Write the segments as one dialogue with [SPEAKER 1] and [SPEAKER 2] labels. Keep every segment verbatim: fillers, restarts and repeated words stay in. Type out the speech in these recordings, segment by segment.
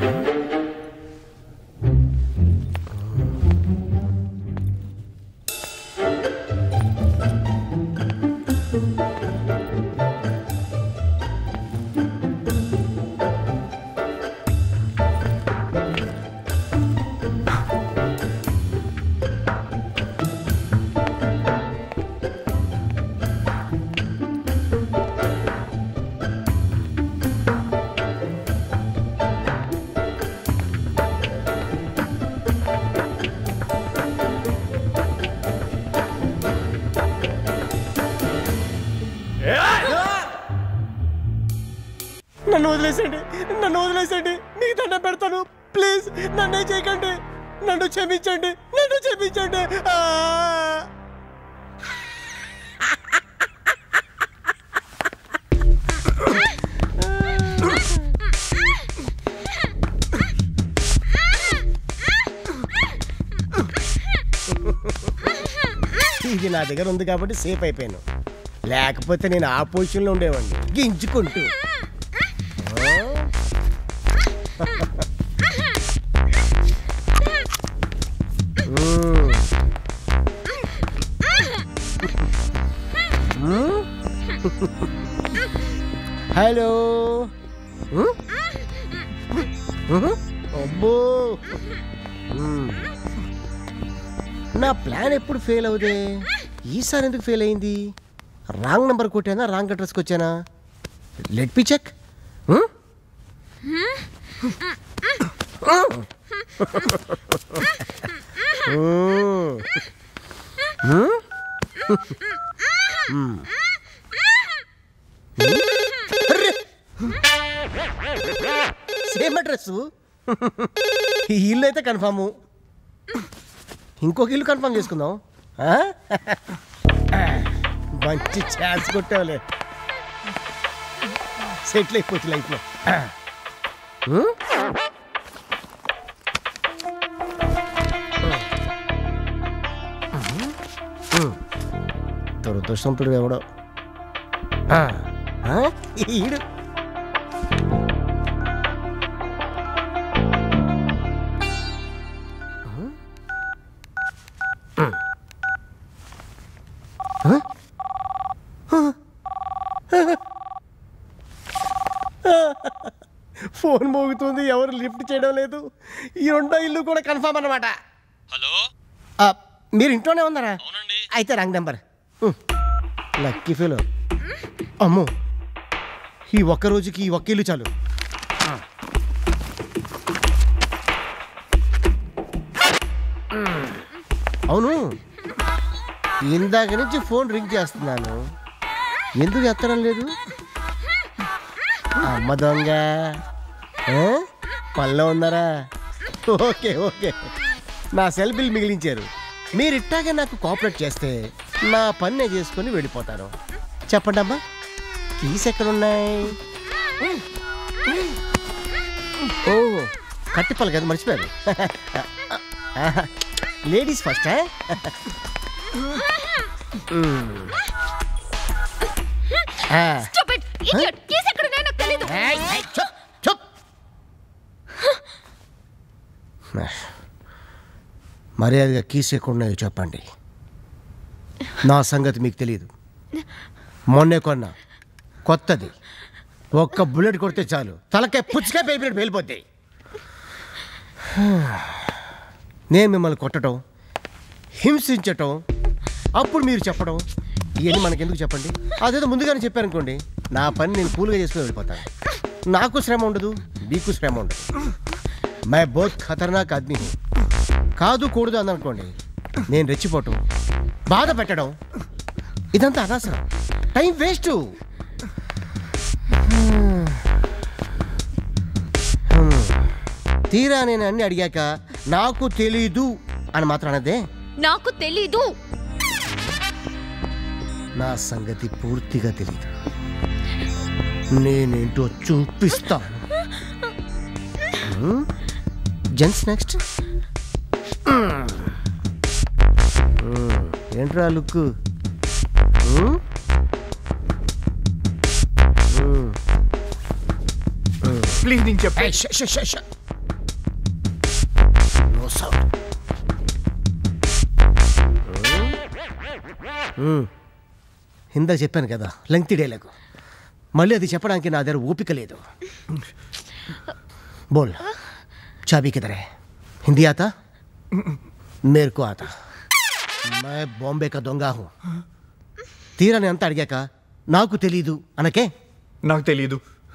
[SPEAKER 1] నన్ను వదిలేసండి, నన్ను వదిలేసండి, మీకు దండం పెడతాను. ప్లీజ్ నన్నే చేయకండి, నన్ను క్షమించండి, నన్ను క్షమించండి. ఇది నా దగ్గర ఉంది కాబట్టి సేఫ్ అయిపోయాను, లేకపోతే నేను ఆ పొజిషన్లో ఉండేవాడిని గింజుకుంటూ. హలో, అబ్బో నా ప్లాన్ ఎప్పుడు ఫెయిల్ అవుదే, ఈసారి ఎందుకు ఫెయిల్ అయింది? రాంగ్ నెంబర్ కొట్టానా, రాంగ్ అడ్రస్కి వచ్చానా? Let me check. Same address, ఈ ఇల్లు అయితే కన్ఫాము, ఇంకొక ఇల్లు కన్ఫర్మ్ చేసుకుందాం. మంచి ఛాన్స్ కొట్టావులే, సెటిల్ అయిపోవచ్చు లైఫ్లో. దురదృష్టంతుడు ఎవడో ఈడు. ఫోన్ మోగుతుంది, ఎవరు లిఫ్ట్ చేయడం లేదు. ఈ రెండో ఇల్లు కూడా కన్ఫర్మ్ అన్నమాట.
[SPEAKER 2] హలో,
[SPEAKER 1] మీరు ఇంట్లోనే ఉన్నారా? అయితే రాంగ్ నెంబర్. Lucky fellow. అమ్మో, ఈ ఒక్క రోజుకి ఈ ఒక్క ఇల్లు చాలు. అవును, ఇందాక నుంచి ఫోన్ రింగ్ చేస్తున్నాను, ఎందుకు ఎత్తడం లేదు? అమ్మ దొంగ, పనిలో ఉన్నారా? ఓకే ఓకే, నా సెల్ బిల్ మిగిలించారు. మీరు ఇట్టాగే నాకు కోఆపరేట్ చేస్తే నా పని నేను చేసుకొని వెళ్ళిపోతాను. చెప్పండి అమ్మా, కీస్ ఎక్కడున్నాయి? ఓ, కట్టిపల్లి కదా, మర్చిపోయారు. Ladies first. మర్యాదగా కీస్ ఎక్కడున్నాయో చెప్పండి, నా సంగతి మీకు తెలియదు. మొన్నే కొన్నా, కొత్తది, ఒక్క బుల్లెట్ కొడితే చాలు, తలకే పుచ్చకాయ పేలినట్టు పేలిపోతాయి. నేను మిమ్మల్ని కొట్టడం, హింసించటం, అప్పుడు మీరు చెప్పడం, ఇవన్నీ మనకెందుకు చెప్పండి? అదేదో ముందుగానే చెప్పారనుకోండి, నా పని నేను కూల్గా చేసుకుని వెళ్ళిపోతాను. నాకు శ్రమ ఉండదు, మీకు శ్రమ ఉండదు. My both Khatarnak Aadmi who. కాదు కూడదు అందనుకోండి, నేను రెచ్చిపోవటం, బాధ పెట్టడం, ఇదంతా అనవసరం, టైం వేస్ట్. తీరా నేను అన్ని అడిగాక నాకు తెలీదు అని మాత్రం అనదే.
[SPEAKER 3] నాకు తెలీదు,
[SPEAKER 1] నా సంగతి పూర్తిగా తెలీదు, నేనేంటో చూపిస్తాను. Gents next. ఏంట్రా లుక్?
[SPEAKER 4] ప్లీజ్ నేను చెప్పే.
[SPEAKER 1] ఇందాక చెప్పాను కదా లెంగ్తీ డైలాగ్, మళ్ళీ అది చెప్పడానికి నా దగ్గర ఓపిక లేదు. బోల్ చాబీ కిధర్ హై? హిందీ ఆతా? మేరే కో ఆతా. మై బాంబే కా దొంగ హూ. తీరాని అంతా అడిగాక నాకు తెలీదు అనకే.
[SPEAKER 2] నాకు తెలీదు.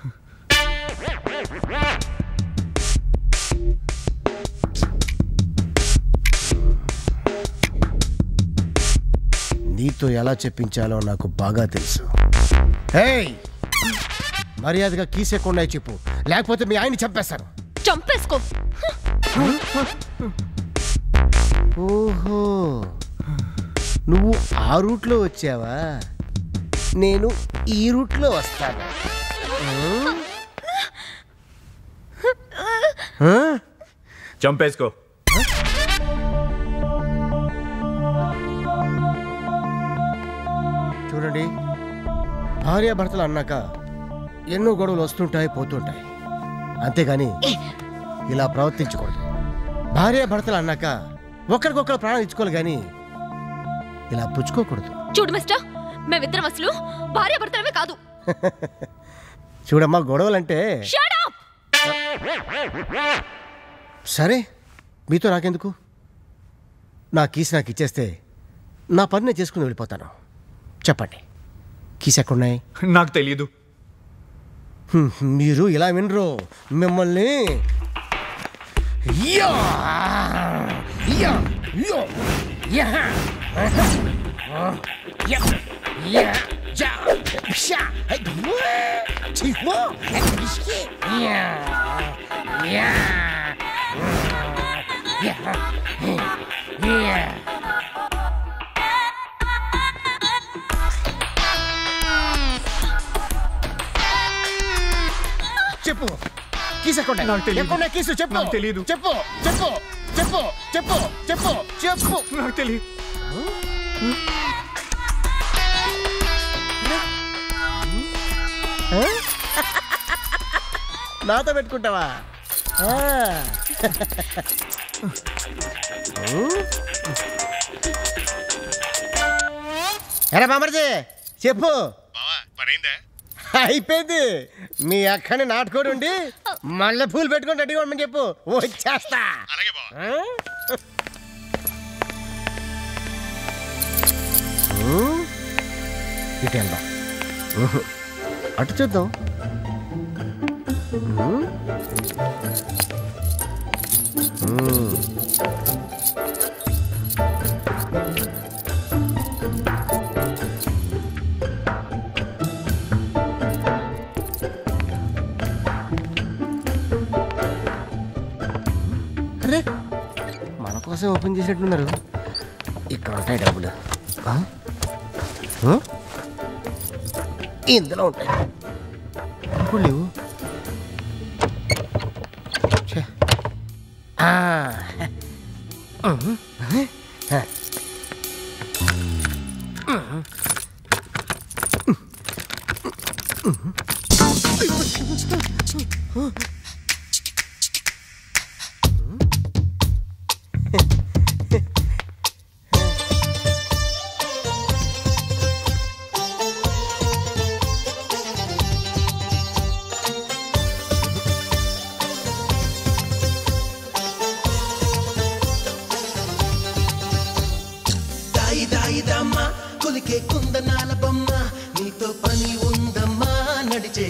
[SPEAKER 1] నీతో ఎలా చెప్పించాలో నాకు బాగా తెలుసు. ఏయ్, మర్యాదగా కీసేకుండా చెప్పు, లేకపోతే మీ ఆయన్ని చంపేస్తాను.
[SPEAKER 3] చంపేసుకో.
[SPEAKER 1] ఓహో, నువ్వు ఆ రూట్లో వచ్చావా? నేను ఈ రూట్లో వస్తాను.
[SPEAKER 2] చంపేసుకో.
[SPEAKER 1] చూడండి, భార్యాభర్తలు అన్నాక ఎన్నో గొడవలు వస్తుంటాయి పోతుంటాయి, అంతేగాని ఇలా ప్రవర్తించకూడదు. భార్యాభర్తలు అన్నాక ఒకరికొకరు ప్రాణం ఇచ్చుకోవాలి కానీ ఇలా పుచ్చుకోకూడదు.
[SPEAKER 3] చూడు మిస్టర్, మేమిద్దరం అసలు భార్యాభర్తలమే కాదు.
[SPEAKER 1] చూడమ్మా, గొడవలంటే సరే, మీతో నాకెందుకు? నా కీస్ నాకు ఇచ్చేస్తే నా పని నేను చేసుకుని వెళ్ళిపోతాను. చెప్పండి, కీస్ ఎక్కడున్నాయి?
[SPEAKER 2] నాకు తెలీదు.
[SPEAKER 1] మీరు ఇలా వినరు, మిమ్మల్ని యా యా యో యా యా యా జా షా చివో యా యా యా. చెప్పు, కీస్ ఎక్కడ? ఎక్కడ కీసు? చెప్పు.
[SPEAKER 2] నాకు తెలీదు.
[SPEAKER 1] చెప్పు చెప్పు చెప్పు చెప్పు చెప్పు చెప్పు.
[SPEAKER 2] నాకు తెలీదు.
[SPEAKER 1] నాతో పెట్టుకుంటావా? ఎరా బామర్జీ, చెప్పు. అయిపోయింది. మీ అక్కని నాటుకోడు ఉండి మళ్ళీ పూలు పెట్టుకుని రెడీగా ఉండమని చెప్పు, వచ్చేస్తా. ఇటు వెళ్దాం, అటు చూద్దాం. అరే, మన కోసం ఓపెన్ చేసినట్టున్నారు. ఇక్కడ ఉంటాయి డబ్బులు, ఇందులో ఉంటాయి. ఇప్పుడు లేవు.
[SPEAKER 4] కొలికే కుందనాల బొమ్మ, నీతో పని ఉందమ్మా నడిచే.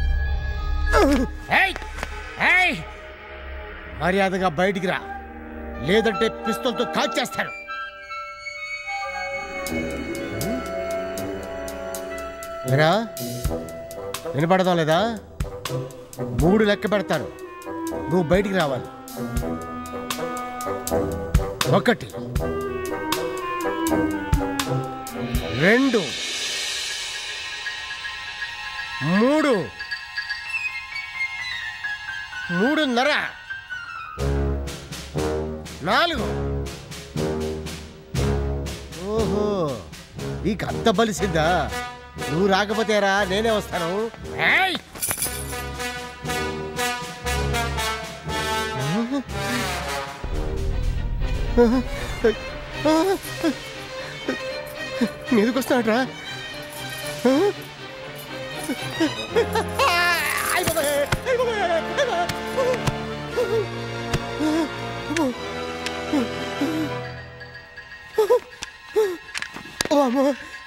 [SPEAKER 1] మర్యాదగా బయటికి రా. లేదంటే పిస్తోల్తో కాల్చేస్తాను. ఏరా వినపడదాం లేదా? మూడు లెక్క పెడతాను, నువ్వు బయటికి రావాలి. ఒకటి, రెండు, మూడు, మూడున్నర, నాలుగు. ఓహో, నీకు అంత బలిసిందా? నువ్వు రాకపోతేరా నేనే వస్తాను. ఏయ్! మీదకి వస్తాడరా? అమ్మో,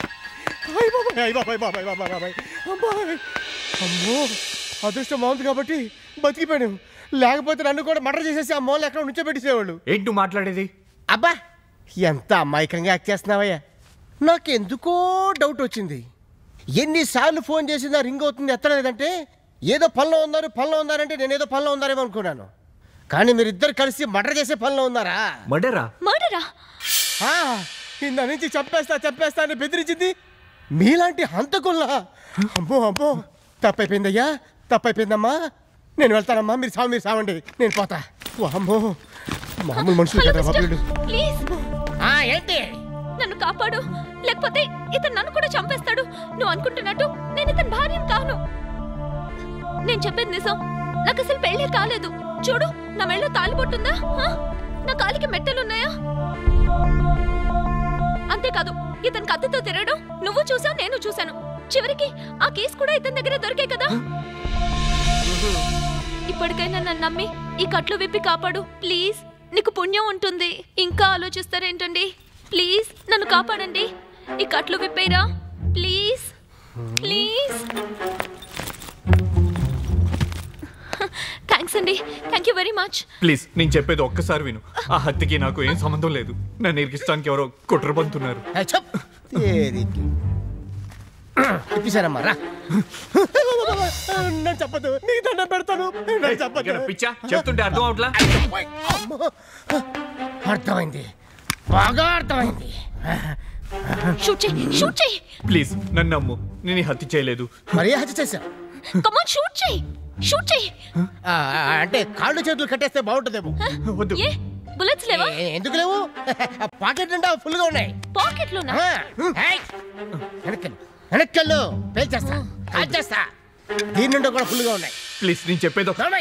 [SPEAKER 1] అదృష్టం బాగుంది కాబట్టి బతికిపోయాను. లేకపోతే నన్ను కూడా మర్డర్ చేసేసి ఆ మూల ఎక్కడ నుంచో పెట్టేసేవాళ్ళు.
[SPEAKER 2] ఏంటి నువ్వు మాట్లాడేది?
[SPEAKER 1] అబ్బా, ఎంత అమాయకంగా యాక్ట్ చేస్తున్నావయ్యా. నాకెందుకో డౌట్ వచ్చింది. ఎన్నిసార్లు ఫోన్ చేసిందా రింగ్ అవుతుంది ఎత్తలేదంటే ఏదో పనిలో ఉన్నారు పనిలో ఉన్నారంటే నేను ఏదో పనిలో ఉన్నారేమో అనుకున్నాను. కానీ మీరు ఇద్దరు కలిసి మర్డర్ చేసే పనిలో ఉన్నారా?
[SPEAKER 2] మర్డరా?
[SPEAKER 3] మర్డరా?
[SPEAKER 1] కింద నుంచి చంపేస్తా చంపేస్తా అని బెదిరించింది మీలాంటి హంతకుల్లా. అమ్మో అమ్మో, తప్పైపోయిందయ్యా, తప్పైపోయిందమ్మా. నేను వెళ్తానమ్మా, మీరు సాగు మీరు సావండి, నేను పోతా. అమ్మో, మామూలు మనుషులు కదా బాబులు.
[SPEAKER 3] ప్లీజ్
[SPEAKER 1] ఏంటి?
[SPEAKER 3] నన్ను కాపాడు, లేకపోతే ఇతను నన్ను కూడా చంపేస్తాడు. నువ్వు అనుకుంటున్నట్టు నేను ఇతని భార్యను కాను. నేను చెప్పేది నిజం. నాకు అసలు పెళ్ళే కాలేదు. చూడు, నా మెళ్ళో తాలిబొట్టుందా, నా కాలికి మెట్టలున్నాయా? అంతేకాదు, ఇతను కత్తితో తిరగడం నువ్వు చూసావు, నేను చూశాను. చివరికి ఆ కేసు కూడా ఇతని దగ్గరే దొరికే కదా. ఇప్పటికైనా నన్ను నమ్మి ఈ కట్లు విప్పి కాపాడు ప్లీజ్. నీకు పుణ్యం ఉంటుంది. ఇంకా ఆలోచిస్తారేంటండి? ప్లీజ్ నన్ను కాపాడండి. ఈ కట్లు విప్పేరా ప్లీజ్ ప్లీజ్. థ్యాంక్స్ అండి, thank you very much.
[SPEAKER 2] Please నేను చెప్పేది ఒక్కసారి విను. ఆ హత్యకి నాకు ఏం సంబంధం లేదు. నన్ను ఇరికిస్తానికి ఎవరో కుట్ర పంతున్నారు.
[SPEAKER 1] ఇప్పిసారమ్మా, రా. నేను చెప్పదు, నీకు దండం పెడతాను.
[SPEAKER 2] పిచ్చా చెప్తుంటే అర్థం అవట్లా?
[SPEAKER 1] అర్థమైంది, బాగా అర్థమైంది.
[SPEAKER 3] షూట్ చెయ్యి, షూట్ చెయ్యి
[SPEAKER 2] ప్లీజ్. నన్ను నమ్ము, నేను ఈ హత్య చేయలేదు.
[SPEAKER 1] మరీ హత్య చేశా.
[SPEAKER 3] కమ్ ఆన్, షూట్ చెయ్యి, షూట్ చెయ్యి.
[SPEAKER 1] అంటే కాళ్ళు చేతులు కట్టేస్తే బాగుంటుందేమో.
[SPEAKER 2] వద్దు.
[SPEAKER 3] ఏ బుల్లెట్స్ లేవా?
[SPEAKER 1] ఎందుకు లేవు? పాకెట్ నిండా ఫుల్ గా ఉన్నాయి.
[SPEAKER 3] పాకెట్ లోనా?
[SPEAKER 1] వెనక్కెళ్ళు, వెనక్కెళ్ళు, పేల్చేస్తా, కాల్చేస్తా. దీని నుండి కూడా ఫుల్ గా ఉన్నాయి.
[SPEAKER 2] ప్లీజ్ నేను చెప్పేది ఒక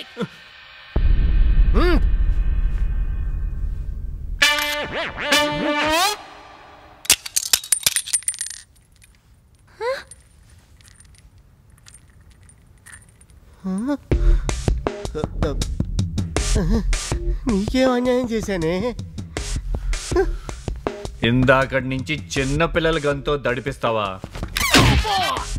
[SPEAKER 1] నీకేం అన్యాయం చేశానే?
[SPEAKER 2] ఇందాకటి నుంచి చిన్న పిల్లల గంతో దడిపిస్తావా?